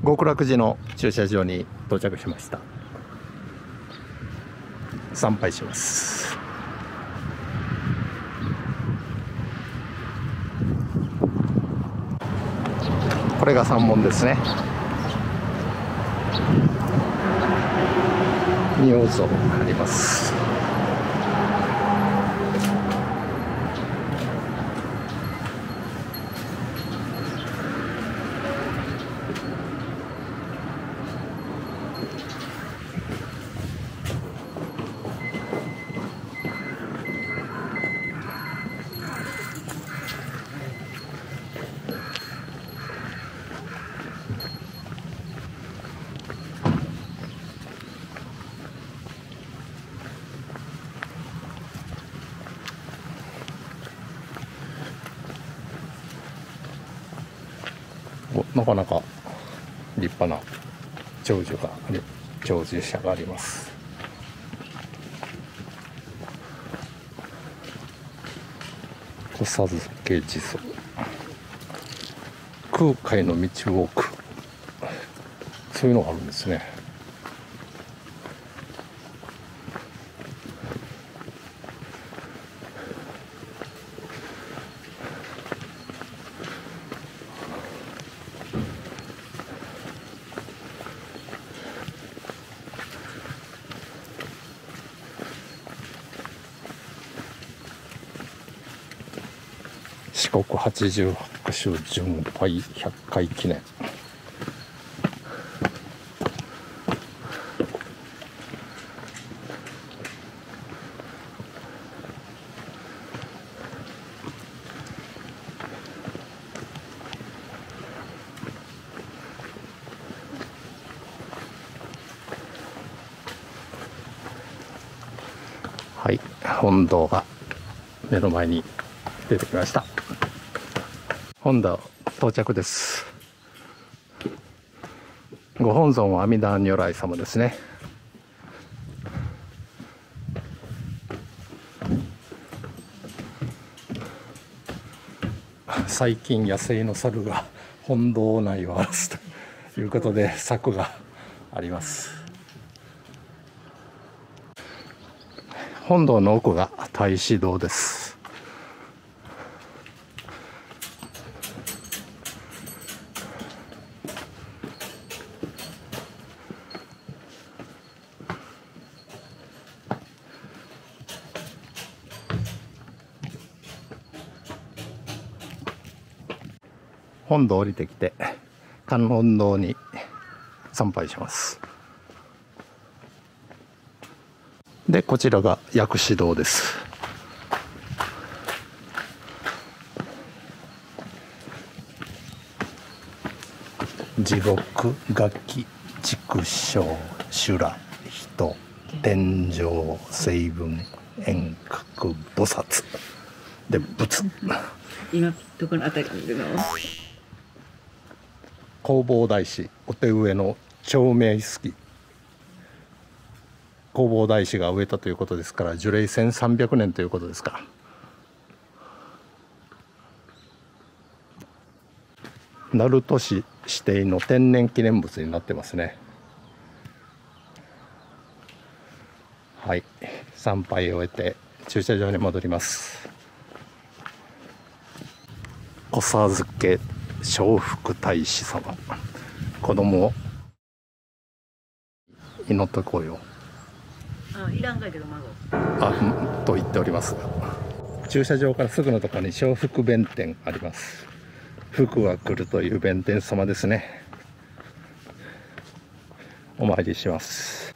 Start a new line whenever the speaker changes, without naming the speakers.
極楽寺の駐車場に到着しました。参拝します。これが山門ですね。仁王像あります。なかなか立派な長寿舎があります。土佐漬地蔵、空海の道を置く、そういうのがあるんですね。四国88カ所巡拝100回記念。はい、本堂が目の前に出てきました。本堂到着です。ご本尊は阿弥陀如来様ですね。最近野生の猿が本堂内を荒らすということで柵があります。本堂の奥が太子堂です。本堂降りてきて観音堂に参拝します。でこちらが薬師堂です。地獄、楽器、畜生、修羅、人、天上、星雲、遠隔、菩薩で仏。
今どこのあたりにいるの？
弘法大師お手植えの長命杉、弘法大師が植えたということですから樹齢1300年ということですか。鳴門市指定の天然記念物になってますね。はい、参拝を終えて駐車場に戻ります。お授け笑福大師様、子供を祈っとこうよ。
いらんかいけど孫
と言っておりますが、駐車場からすぐのところに笑福弁天あります。福は来るという弁天様ですね。お参りします。